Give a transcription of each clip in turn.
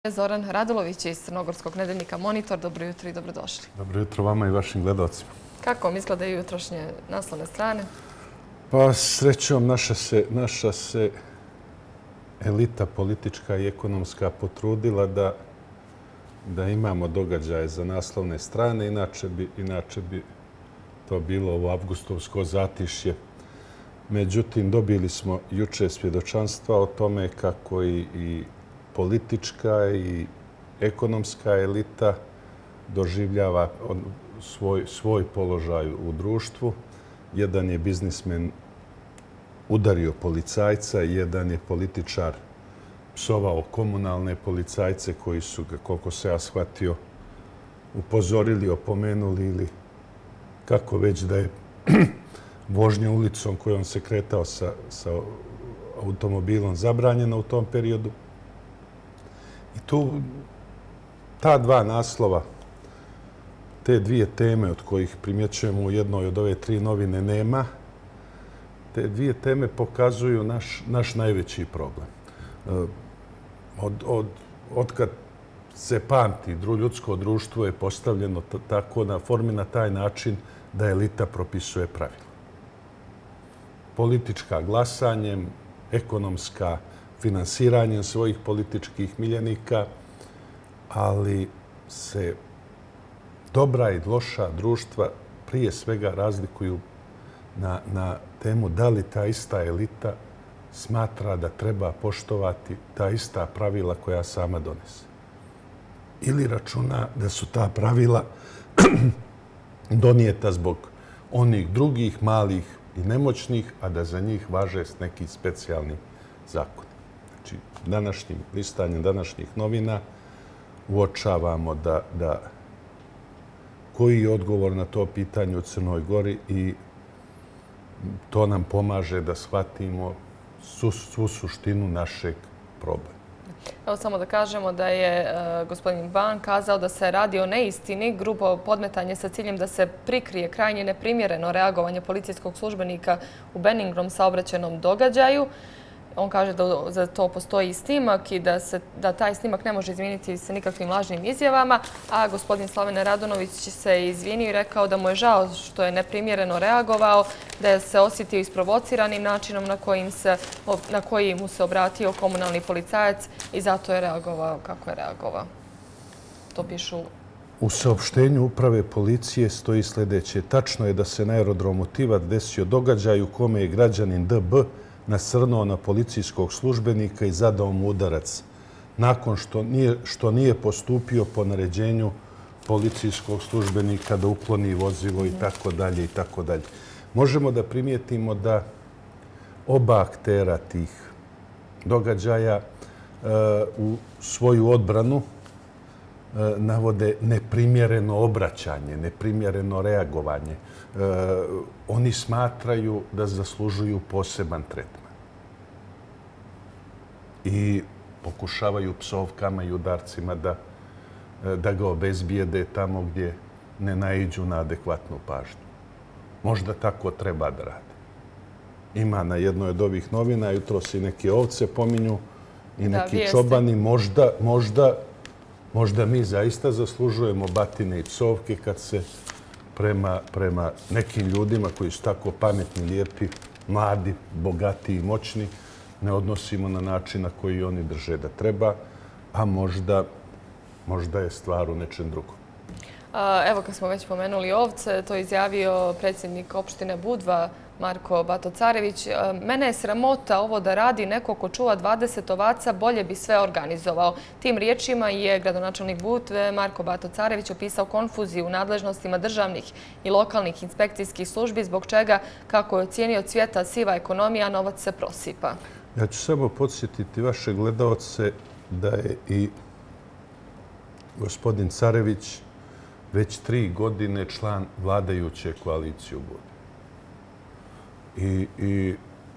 Zoran Radulović iz crnogorskog nedeljnika Monitor. Dobro jutro i dobrodošli. Dobro jutro vama i vašim gledalcima. Kako vam izgledaju jutrošnje naslovne strane? Pa srećom naša se elita politička i ekonomska potrudila da imamo događaje za naslovne strane. Inače bi to bilo ovo avgustovsko zatišje. Međutim, dobili smo juče svjedočanstva o tome kako i politička i ekonomska elita doživljava svoj položaj u društvu. Jedan je biznismen udario policajca, jedan je političar psovao komunalne policajce koji su ga, koliko se ja shvatio, upozorili, opomenuli ili kako već da je vožnja ulicom kojom se kretao sa automobilom zabranjena u tom periodu. I ta dva naslova, te dvije teme od kojih primjećujemo u jednoj od ove tri novine nema, te dvije teme pokazuju naš najveći problem. Od kad se pamti, ljudsko društvo je postavljeno tako na formi na taj način da elita propisuje pravila. Politička glasanjem, ekonomska finansiranjem svojih političkih miljenika, ali se dobra i loša društva prije svega razlikuju na temu da li ta ista elita smatra da treba poštovati ta ista pravila koja sama donese. Ili računa da su ta pravila donijeta zbog onih drugih malih i nemoćnih, a da za njih važe neki specijalni zakon. Znači, današnjim listanjem današnjih novina uočavamo da koji je odgovor na to pitanje u Crnoj Gori i to nam pomaže da shvatimo svu suštinu našeg problema. Evo samo da kažemo da je gospodin Ban kazao da se radi o neistini, grubo podmetanje sa ciljem da se prikrije krajnje neprimjereno reagovanje policijskog službenika u benignom saobraćajnom događaju. On kaže da za to postoji snimak i da taj snimak ne može izviniti sa nikakvim lažnim izjavama, a gospodin Slaven Radunović se izvinio i rekao da mu je žao što je neprimjereno reagovao, da je se osjetio isprovociranim načinom na koji mu se obratio komunalni policajac i zato je reagovao kako je reagovao. To pišu. U saopštenju uprave policije stoji sljedeće. Tačno je da se na aerodromu Tivat desio događaj u kome je građanin DB nasrnuo na policijskog službenika i zadao mu udarac nakon što nije postupio po naređenju policijskog službenika da ukloni vozilo i tako dalje i tako dalje. Možemo da primijetimo da oba aktera tih događaja u svoju odbranu navode neprimjereno obraćanje, neprimjereno reagovanje. Oni smatraju da zaslužuju poseban tretman. I pokušavaju psovkama i udarcima da ga obezbijede tamo gdje ne naiđu na adekvatnu pažnju. Možda tako treba da rade. Ima na jednoj od ovih novina, jutro se i neke ovce pominju i neki čobani. Možda mi zaista zaslužujemo batine i psovke kad se prema nekim ljudima koji su tako pametni, lijepi, mladi, bogati i moćni ne odnosimo na način na koji oni drže da treba, a možda je stvar u nečem drugom. Evo, kad smo već pomenuli ovce, to je izjavio predsjednik opštine Budva, Marko Batocarević. Mene je sramota ovo da radi neko ko čuva 20 ovaca, bolje bi sve organizovao. Tim riječima je gradonačelnik Budve, Marko Batocarević, opisao konfuziju u nadležnostima državnih i lokalnih inspekcijskih službi, zbog čega, kako je ocijenio, cvjeta siva ekonomija, novac se prosipa. Ja ću samo podsjetiti vaše gledaoce da je i gospodin Carević već 3 godine član vladajuće koalicije u Budvi. I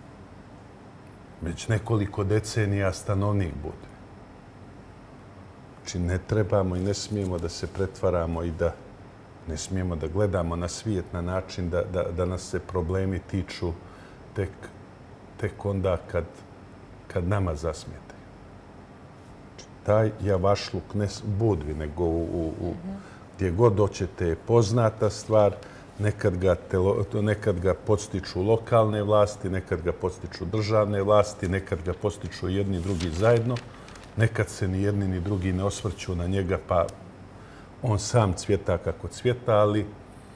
već nekoliko decenija stanovnik Budve. Znači, ne trebamo i ne smijemo da se pretvaramo i da ne smijemo da gledamo na svijet na način da nas se problemi tiču tek onda kad nama zasmetaju. taj javašluk ne Budvi, nego gdje god hoćete je poznata stvar. Nekad ga podstiču lokalne vlasti, nekad ga podstiču državne vlasti, nekad ga podstiču jedni i drugi zajedno. Nekad se ni jedni ni drugi ne osvrću na njega, pa on sam cvjeta kako cvjeta, ali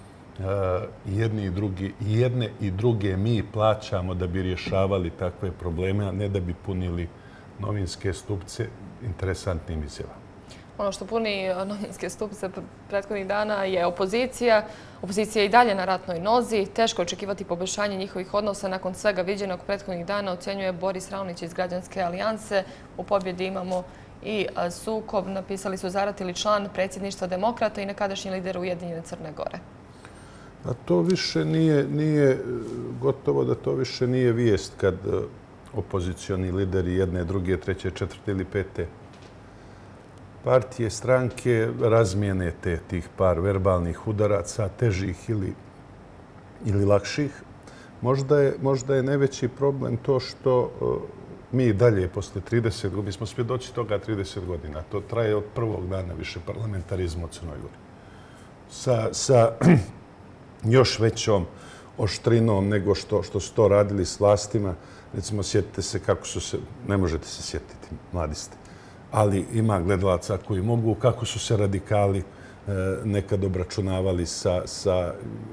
jedne i druge mi plaćamo da bi rješavali takve probleme, a ne da bi punili novinske stupce interesantnim izjavama. Ono što puni novinske stupce prethodnih dana je opozicija. Opozicija je i dalje na ratnoj nozi. Teško očekivati poboljšanje njihovih odnosa nakon svega viđenog prethodnih dana, ocjenjuje Boris Raonić iz Građanske alijanse. U pobjedi imamo i sukob, napisali su zaratili član predsjedništva Demokrata i nekadašnji lider Ujedinjene Crne Gore. A to više nije, gotovo da to više nije vijest kad opozicioni lideri jedne, druge, treće, četvrte ili pete partije, stranke razmijene tih par verbalnih udaraca, težih ili lakših. Možda je najveći problem to što mi dalje, posle 30 godina, mi smo svjedoci toga 30 godina, to traje od prvog dana više parlamentarizma u Crnoj Gori. Sa još većom oštrinom nego što su to radili s vlastima. Recimo, sjetite se kako su se, ne možete se sjetiti, mladi ste, ali ima gledalaca koji mogu, kako su se radikali nekad obračunavali sa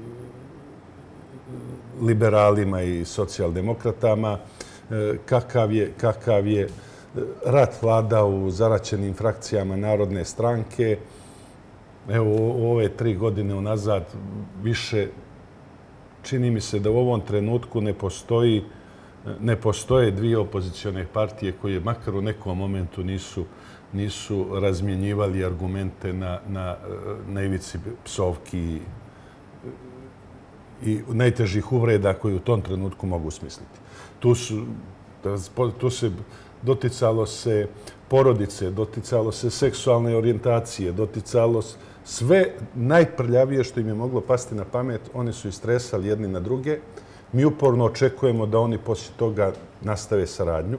liberalima i socijaldemokratama, kakav je rat vlada u zaraćenim frakcijama Narodne stranke. Evo, u ove 3 godine unazad više čini mi se da u ovom trenutku ne postoje dvije opozicione partije koje makar u nekom momentu nisu razmjenjivali argumente na ivici psovki i najtežih uvreda koje u tom trenutku mogu smisliti. Tu se doticalo se porodice, doticalo se seksualne orijentacije, doticalo sve najprljavije što im je moglo pasti na pamet. Oni su istresali jedni na druge. Mi uporno očekujemo da oni poslije toga nastave saradnju.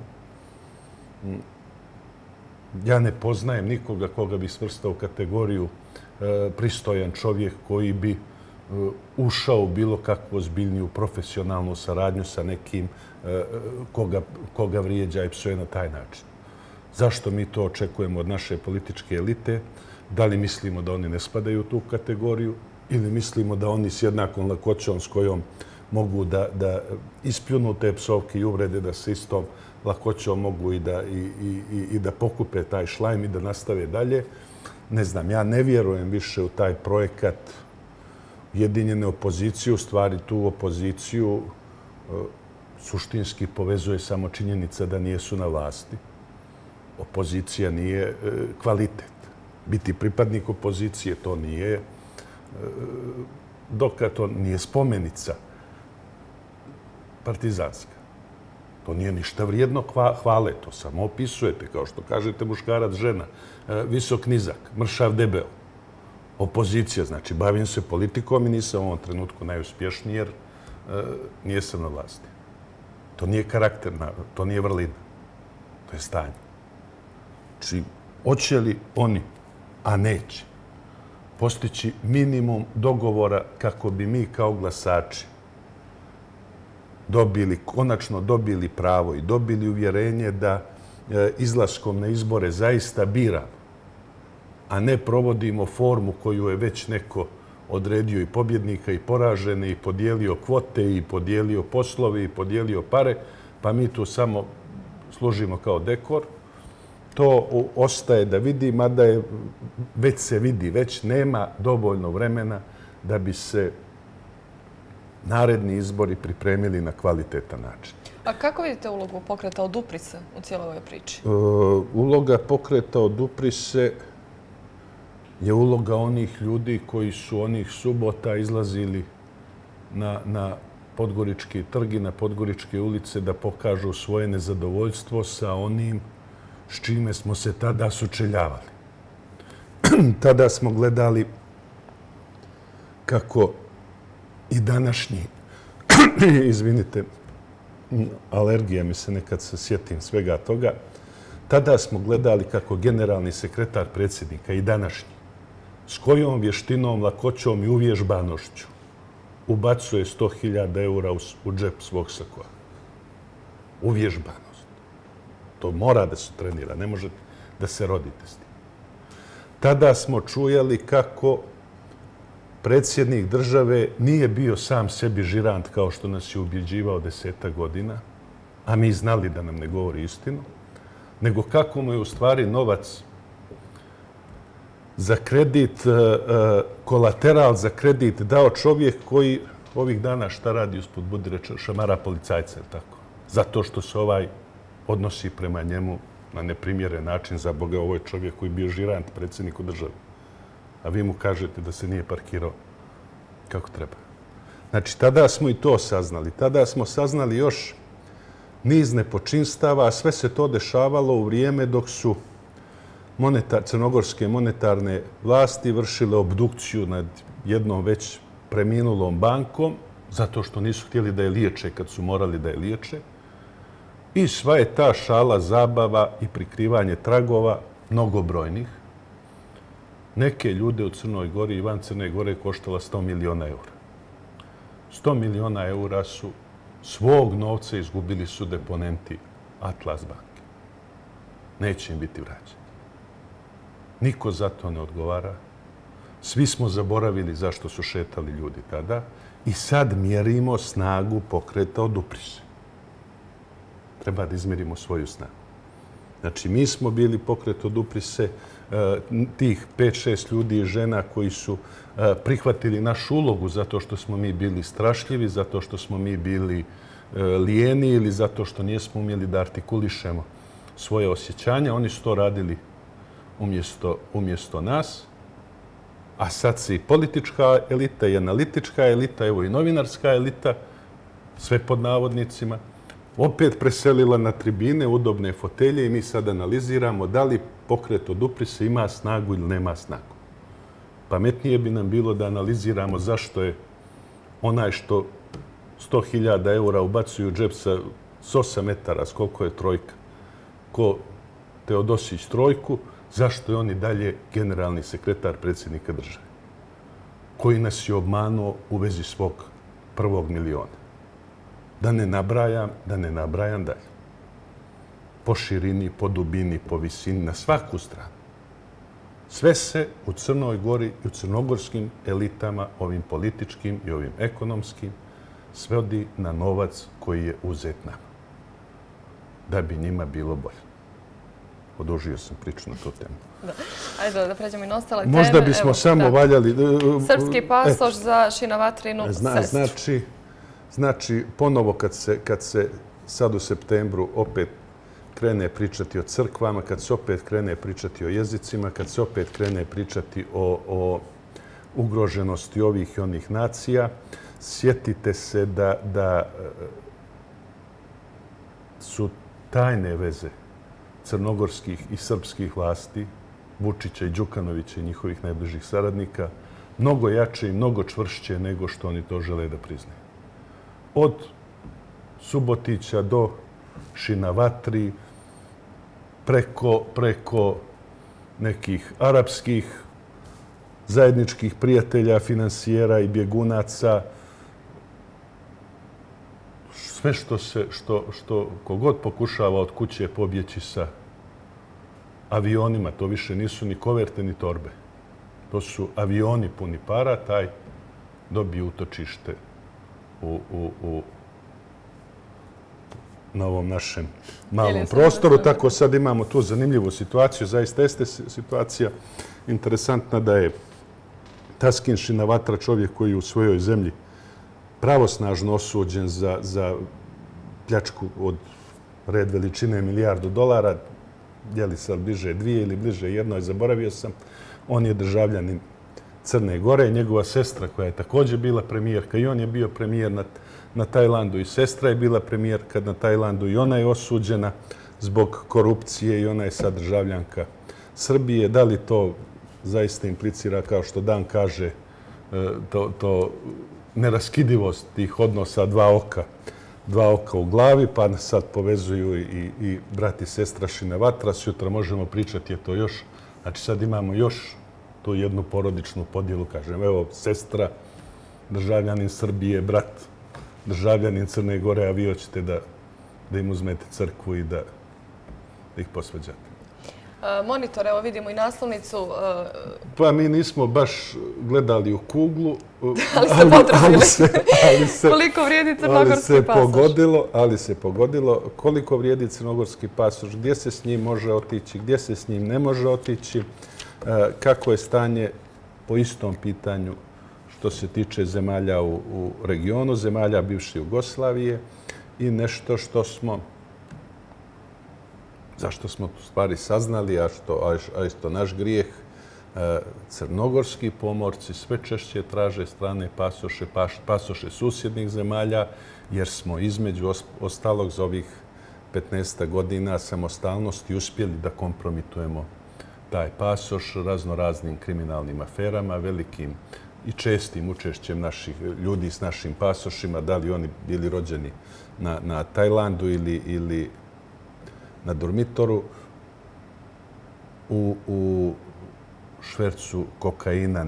Ja ne poznajem nikoga koga bi svrstao u kategoriju pristojan čovjek koji bi ušao u bilo kakvu ozbiljniju profesionalnu saradnju sa nekim koga vrijeđa i psuje na taj način. Zašto mi to očekujemo od naše političke elite? Da li mislimo da oni ne spadaju u tu kategoriju ili mislimo da oni s jednakom lakoćom s kojom mogu da ispljunu te psovke i uvrede, da se istom lakoćom mogu i da pokupe taj šlajm i da nastave dalje? Ne znam, ja ne vjerujem više u taj projekat Ujedinjene opozicije. U stvari tu opoziciju suštinski povezuje samo činjenica da nijesu na vlasti. Opozicija nije kvalitet. Biti pripadnik opozicije to nije dokaz, to nije spomenica partizanska. To nije ništa vrijedno hvale, to samo opisujete, kao što kažete muškarac, žena, visok, nizak, mršav, debel. Opozicija, znači bavim se politikom i nisam u ovom trenutku najuspješniji jer nijesam na vlasti. To nije karakter, to nije vrlina, to je stanje. Znači, hoće li oni, a neće, postići minimum dogovora kako bi mi kao glasači konačno dobili pravo i dobili uvjerenje da izlaskom na izbore zaista biramo, a ne provodimo formu koju je već neko odredio i pobjednika i poražene i podijelio kvote i podijelio poslove i podijelio pare, pa mi tu samo služimo kao dekor. To ostaje da vidi, mada već se vidi, već nema dovoljno vremena da bi se naredni izbori pripremili na kvalitetan način. A kako vidite ulogu pokreta Odupri-se u cijeloj ovoj priči? Uloga pokreta Odupri-se je uloga onih ljudi koji su onih subota izlazili na Podgorički trg i na Podgoričke ulice da pokažu svoje nezadovoljstvo sa onim s čime smo se tada sučeljavali. Tada smo gledali kako i današnji, izvinite, alergija mi se nekad se sjetim svega toga, Tada smo gledali kako generalni sekretar predsjednika i današnji s kojom vještinom, lakoćom i uvježbanošću ubacuje 100.000 eura u džep svog sakoa. Uvježbanost. To mora da se trenira, ne može da se rodite s tim. Tada smo čujali kako predsjednik države nije bio sam sebi žirant kao što nas je ubjeđivao 10 godina, a mi znali da nam ne govori istinu, nego kako mu je u stvari novac za kredit, kolateral za kredit dao čovjek koji ovih dana šta radi usput budi reče, šamara policajca, tako? Zato što se ovaj odnosi prema njemu na neprimjeren način. Za Boga, ovo je čovjek koji je bio žirant predsjedniku države. A vi mu kažete da se nije parkirao kako treba. Znači, tada smo i to saznali. Tada smo saznali još niz nepočinstava, a sve se to dešavalo u vrijeme dok su crnogorske monetarne vlasti vršile obdukciju nad jednom već preminulom bankom, zato što nisu htjeli da je liječe kad su morali da je liječe. I sva je ta šala, zabava i prikrivanje tragova mnogobrojnih neke ljude u Crnoj Gori i van Crne Gore koštala 100 miliona eura. 100 miliona eura su svog novca izgubili su deponenti Atlas banke. Neće im biti vraćeni. Niko za to ne odgovara. Svi smo zaboravili zašto su šetali ljudi tada i sad mjerimo snagu pokreta Odupri se. Treba da izmjerimo svoju snagu. Znači, mi smo bili pokret Odupri se, tih 5-6 ljudi i žena koji su prihvatili našu ulogu zato što smo mi bili strašljivi, zato što smo mi bili lijeni ili zato što nismo umjeli da artikulišemo svoje osjećanja. Oni su to radili umjesto nas. A sad se i politička elita i analitička elita, evo i novinarska elita, sve pod navodnicima, opet preselila na tribine, udobne fotelje i mi sad analiziramo da li pokret Odupri se ima snagu ili nema snagu. Pametnije bi nam bilo da analiziramo zašto je onaj što 100.000 eura ubacuju u džep s 8 metara, s koliko je trojka, ko Teodosić trojku, zašto je on i dalje generalni sekretar predsjednika države, koji nas je obmanuo u vezi svog prvog miliona. Da ne nabrajam dalje. Po širini, po dubini, po visini, na svaku stranu. Sve se u Crnoj Gori i u crnogorskim elitama, ovim političkim i ovim ekonomskim, svodi na novac koji je uzet nama. Da bi njima bilo bolje. Odužio sam priču na tu temu. Ajde da pređemo i na ostale teme. Možda bismo samo valjali... Srpski pasoš za Šinavatrinu sestru. Znači, ponovo kad se sad u septembru opet krene pričati o crkvama, kad se opet krene pričati o jezicima, kad se opet krene pričati o ugroženosti ovih i onih nacija, sjetite se da su tajne veze crnogorskih i srpskih vlasti, Vučića i Đukanovića i njihovih najbližih saradnika, mnogo jače i mnogo čvršće nego što oni to žele da priznaju. Od Subotića do Šinavatri, preko nekih arapskih zajedničkih prijatelja, finansijera i bjegunaca, sve što kogod pokušava od kuće pobjeći sa avionima, to više nisu ni koverte ni torbe. To su avioni puni para, taj dobije utočište na ovom našem malom prostoru. Tako sad imamo tu zanimljivu situaciju. Zaista jeste situacija interesantna da je Taskin Šinavatra čovjek koji je u svojoj zemlji pravosnažno osuđen za pljačku od red veličine $1 milijardu. Je li sad bliže 2 ili bliže 1, zaboravio sam. On je državljanin Crne Gore. Njegova sestra koja je također bila premijerka i on je bio premijer na Tajlandu i sestra je bila premijerka na Tajlandu i ona je osuđena zbog korupcije i ona je sad državljanka Srbije. Da li to zaista implicira, kao što Dan kaže, to neraskidivost tih odnosa dva oka dva oka u glavi, pa sad povezuju i brat i sestra Šine Vatra. Sutra možemo pričati je to još. Znači sad imamo još tu jednu porodičnu podjelu, kažem. Evo, sestra, državljanin Srbije, brat, državljanin Crne Gore, a vi hoćete da im uzmete crkvu i da ih posvađate. Monitor, evo vidimo i naslovnicu. Pa mi nismo baš gledali u kuglu. Ali ste potrudili. Koliko vrijedi crnogorski pasoš? Ali se pogodilo koliko vrijedi crnogorski pasoš, gdje se s njim može otići, gdje se s njim ne može otići, kako je stanje po istom pitanju što se tiče zemalja u regionu, zemalja bivše Jugoslavije i nešto što smo zašto smo tu stvari saznali, a isto naš grijeh, crnogorski pomorci sve češće traže strane pasoše susjednih zemalja, jer smo između ostalog za ovih 15 godina samostalnosti uspjeli da kompromitujemo taj pasoš raznoraznim kriminalnim aferama, velikim i čestim učešćem naših ljudi s našim pasošima, da li oni bili rođeni na Tajlandu ili na Durmitoru, u švercu kokaina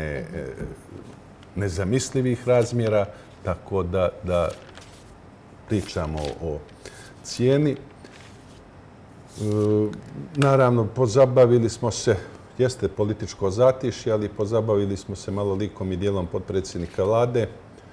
nezamislivih razmjera, tako da pričamo o cijeni. Naravno, pozabavili smo se, jeste političko zatišje, ali pozabavili smo se malo likom i dijelom potpredsjednika vlade.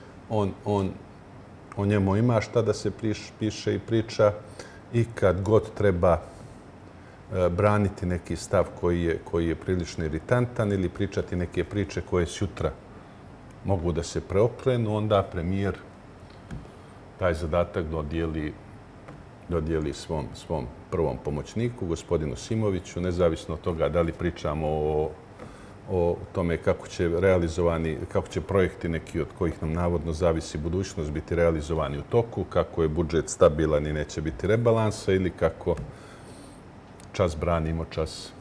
O njemu ima šta da se piše i priča. I kad god treba braniti neki stav koji je prilično iritantan ili pričati neke priče koje sutra mogu da se preokrenu, onda premijer taj zadatak dodijeli svom prvom pomoćniku, gospodinu Simoviću, nezavisno od toga da li pričamo o tome kako će projekti neki od kojih nam navodno zavisi budućnost biti realizovani u toku, kako je budžet stabilan i neće biti rebalansa ili kako čas branimo, čas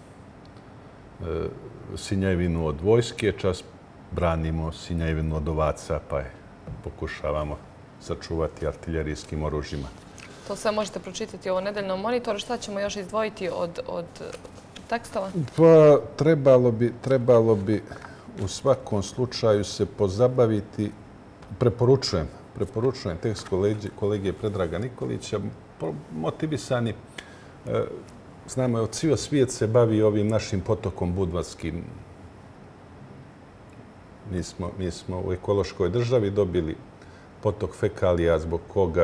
Sinjevinu od vojske, čas branimo Sinjevinu od ovaca, pa je pokušavamo sačuvati artiljerijskim oružjima. To sve možete pročitati ovo nedeljnom monitoru. Šta ćemo još izdvojiti od tekstova? Pa trebalo bi u svakom slučaju se pozabaviti, preporučujem tekst kolege Predraga Nikolića, motivisani, znamo, cijel svijet se bavi ovim našim potokom budvarskim. Mi smo u ekološkoj državi dobili potok fekalija zbog koga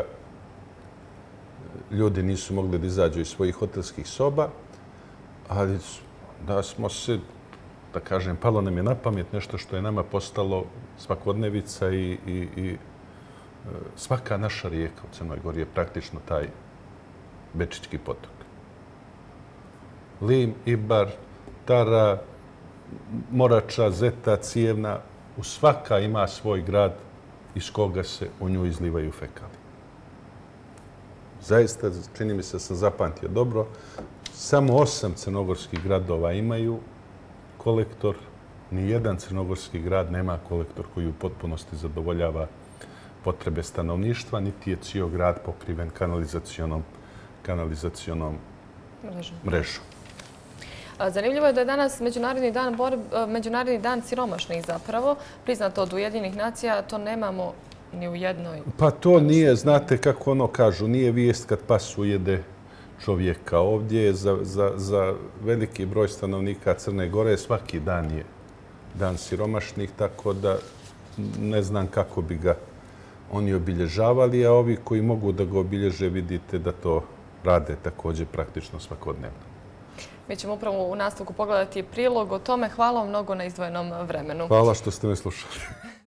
ljudi nisu mogli da izađu iz svojih hotelskih soba, ali da smo se, da kažem, palo nam je na pamet nešto što je nama postalo svakodnevica i svaka naša rijeka u Crnoj Gori je praktično taj Bečički potok. Lim, Ibar, Tara, Morača, Zeta, Cijevna, svaka ima svoj grad iz koga se u nju izlivaju fekali. Zaista, čini mi se da sam zapamtio dobro, samo 8 crnogorskih gradova imaju kolektor. Nijedan crnogorski grad nema kolektor koji u potpunosti zadovoljava potrebe stanovništva, niti je cijel grad pokriven kanalizacionom mrežom. Zanimljivo je da je danas Međunarodni dan siromašnih zapravo, priznato od Ujedinjenih nacija, to nemamo ni u jednoj. Pa to nije, znate kako ono kažu, nije vijest kad pas ujede čovjeka. Ovdje je za veliki broj stanovnika Crne Gore svaki dan je dan siromašnih, tako da ne znam kako bi ga oni obilježavali, a ovi koji mogu da ga obilježe vidite da to rade također praktično svakodnevno. Mi ćemo upravo u nastavku pogledati prilog o tome. Hvala vam mnogo na izdvojenom vremenu. Hvala što ste me slušali.